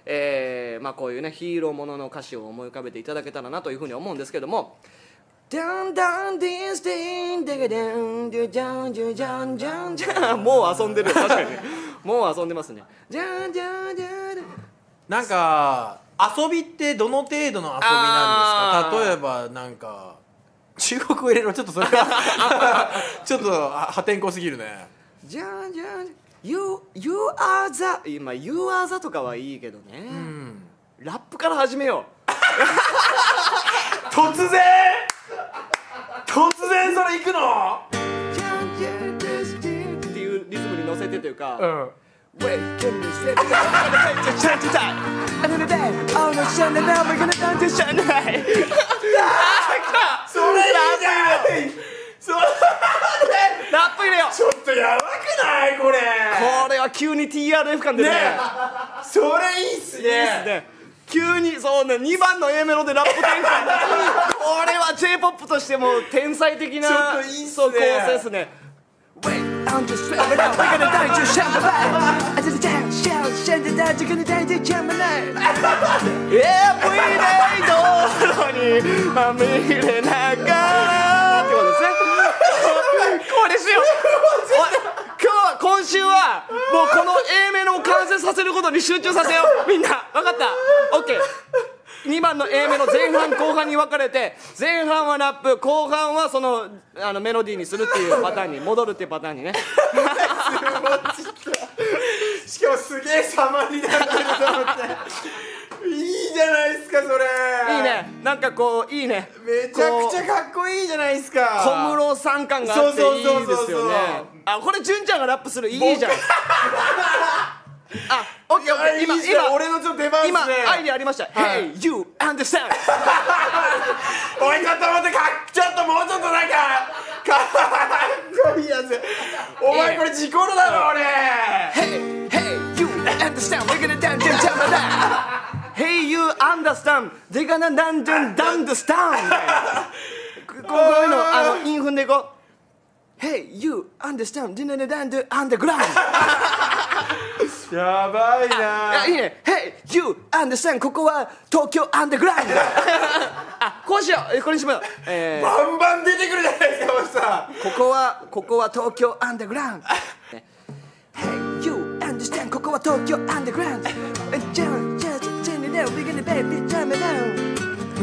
まあこういうねヒーローものの歌詞を思い浮かべていただけたらなというふうに思うんですけども、ダンダンディンスティンデゲデンデュジャンジュジャンジャンジャンもう遊んでるよ確かにもう遊んでますね。ジャンジャンジャンなんか遊びってどの程度の遊びなんですか？例えばなんか中国語入れろ、ちょっとそれはちょっと破天荒すぎるね。 じゃんじゃん You are the 今 You are the とかはいいけどね、ラップから始めよう突然それ行くの？ じゃんじゃんっていうリズムに乗せてというか、Wait, can you say that? Another day, oh no, Shanghai, we're gonna down to Shanghai. それいいじゃん。それラップ入れよう。 ちょっとやばくないこれ？ これは急に TRF 感出るね。 それいいっすね。 いいっすね。急にそうね、2番の A メロでラップ展開これは J-POP としても天才的なちょっといいっすね。 そう構成ですね。Wait, I'm just straight right now. We're gonna die to Shanghai. I just down, shout, Shanghai, you're gonna die to Shanghai. Every day 道路にまみれながらってことですね。これしよう。今週はもうこの A メロを完成させることに集中させよう。みんな分かった？ OK。2番の A メロ前半後半に分かれて、前半はラップ、後半はそのメロディーにするっていうパターンに戻るっていうパターンにねしかもすげえ様になってると思っていいじゃないですかそれ。 いいね、なんかこういいね、 めちゃくちゃかっこいいじゃないですか。 小室さん感があっていいですよね。あ、これ純ちゃんがラップするいいじゃんあ、オッケーオッケー。今俺のちょっと出番ですね。 今アイディアありました。Hey, you understand おいちょっと待ってちょっともうちょっとなんかかっこいいやつ。お前これ事故るだろ俺。 Hey, hey, you understand we're gonna dance and jump around Hey, you understand they're gonna dance and understand こういうの韻踏んでいこう。Hey, you understand they're gonna dance underground やばいな。 いいね。Hey, you understand ここは東京アンダーグラウンドあ、こうしよう。これにしよう。 バンバン出てくるじゃないですかおじさん。 ここは東京アンダーグラウンドHey, you understand ここは東京アンダーグラウンドじゃんじゃんじゃんね、we're gonna baby jam it down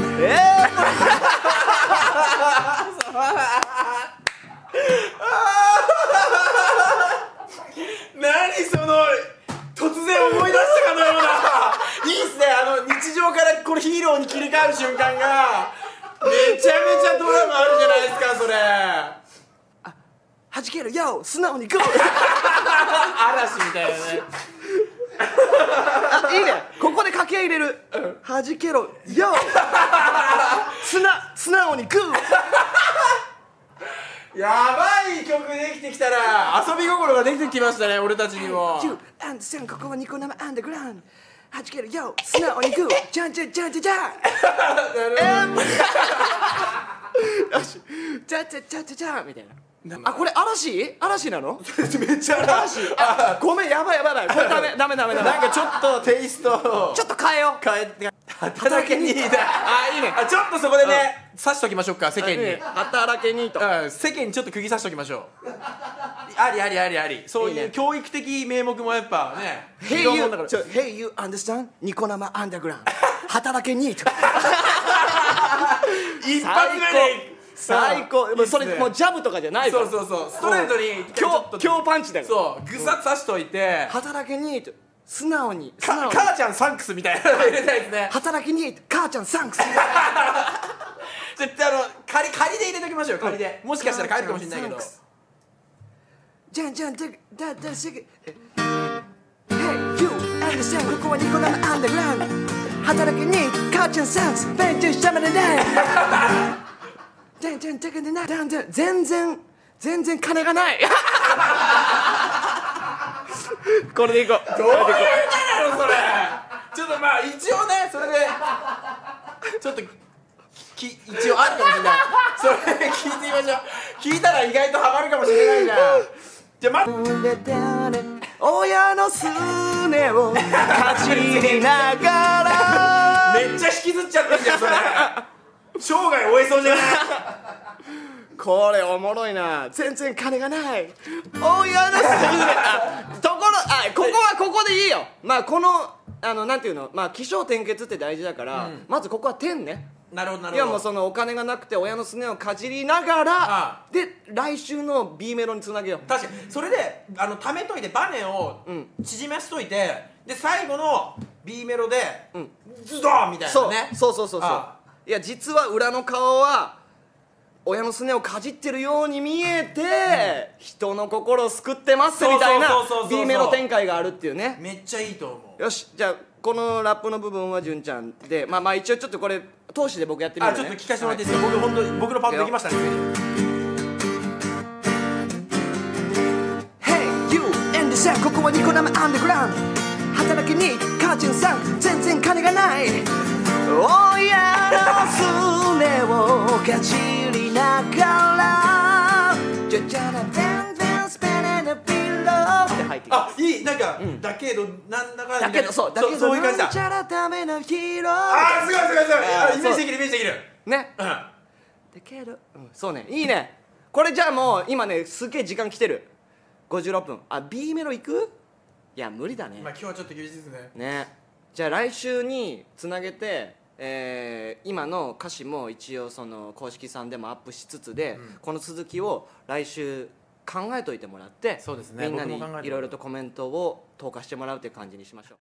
何その突然思い出したかのようないいっすね。日常からこれヒーローに切り替わる瞬間がめちゃめちゃドラマあるじゃないですかそれ。 弾けるよ素直にゴー嵐みたいなねいいね。ここで掛け合い入れる。弾けろよ素直にグーやばい曲できてきたら遊び心ができてきましたね俺たちにも。 You understand ここはニコ生アンダーグラウンド弾けるよ素直にグージャンジャンジャンジャンジャンよしジャンジャンジャンジャンみたいな。あ、これ嵐なのめっちゃ嵐。 あ、ごめん、やばいこれダメなんかちょっとテイストをちょっと変えよう。 変えて働けにいいだ。 あ、いいね。 ちょっとそこでね刺しときましょうか世間に。 働けにと世間にちょっと釘刺しときましょう。ありそういう教育的名目もやっぱね。 Hey you understand ニコ生アンダーグラウンド働けにと一発目で最高。それもうジャブとかじゃないから。 そうストレートに強パンチだよ。 そうグサッ刺しといて働けにと素直に母ちゃんサンクスみたいなの入れたいですね。 働きに母ちゃんサンクス絶対仮で入れときましょう。仮でもしかしたら帰るかもしれないけど。 じゃんじゃんだしげ Hey you understand ここはニコ生アンダーグラウンド働きに母ちゃんサンクスベンチシャマラダン全然金がないこれでいこう。 どういう歌なのそれ。ちょっとまあ一応ねそれでちょっと一応あるかもしれない。それで聞いてみましょう。聞いたら意外とハマるかもしれないじゃん。じゃあ親のすねをかじりながらめっちゃ引きずっちゃってんじゃんそれ生涯終えそうじゃないこれおもろいな。全然金がない親のすねところここはここでいいよ。まあこのなんていうの、まあ起承転結って大事だから、まずここは点ね。 なるほどなるほど。 いやもうそのお金がなくて親のすねをかじりながらで来週の B メロにつなげよう。 確かにそれで貯めといてバネを縮ましといて、で最後の B メロでズドーンみたいなね。 そういや実は裏の顔は親のすねをかじってるように見えて、人の心を救ってますみたいな B メロ展開があるっていうね。 めっちゃいいと思う。 よし、じゃあこのラップの部分は純ちゃんで、まあ一応ちょっとこれ通しで僕やってみるね。 ちょっと聞かせてもらっていいですか。僕本当に僕のパートできましたね。 Hey you and the さん、ここはニコ生アンダーグラウンド。働きに母ちゃんさん全然金がない。親のすねをかじりながらじゃじゃら全然スペネのピローって入ってきます。 いい、なんか、だけどなんだかだけどそういう感じだ。 じゃらためのヒーロー。 すごいイメージできるイメージできるね。だけどそうね、いいね。これじゃあもう今ねすげえ時間来てる。56分。B メロ行く？いや無理だね。 今日はちょっと厳しいですね。 ね。じゃあ来週につなげて、今の歌詞も一応その公式さんでもアップしつつで、この続きを来週考えといてもらって、 そうですね、 みんなにいろいろとコメントを投下してもらうという感じにしましょう。